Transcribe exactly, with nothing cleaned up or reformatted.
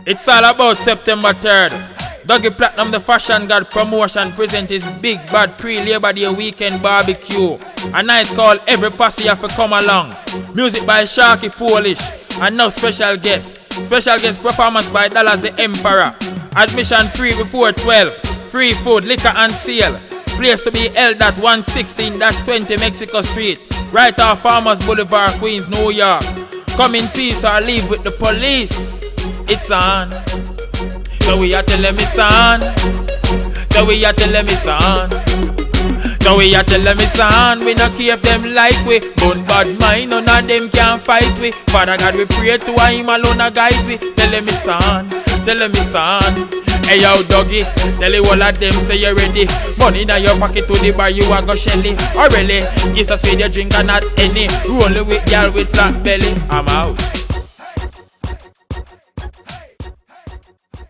It's all about September third. Dougie Platinum, the Fashion God Promotion, present his big bad pre-Labor Day weekend barbecue. A night called Every Posse Have to Come Along. Music by Sharky Polish. And now special guest. Special guest performance by Dallas the Emperor. Admission free before twelve. Free food, liquor and sale. Place to be held at one sixteen twenty Mexico Street. Right off Farmers Boulevard, Queens, New York. Come in peace or leave with the police. It's on. So we have to let me son. So we have to let me son. So we have to let me son. We not care if them like we. But bad mind, none of them can fight we. Father God, we pray to him alone a guide we. Tell them me son. Tell them me son. Hey yo Dougie, tell you all of them say you ready. Money in your pocket to the bar you a go shelly. Or really, yes I speed your drink and not any. Rolling with y'all with flat belly. I'm out.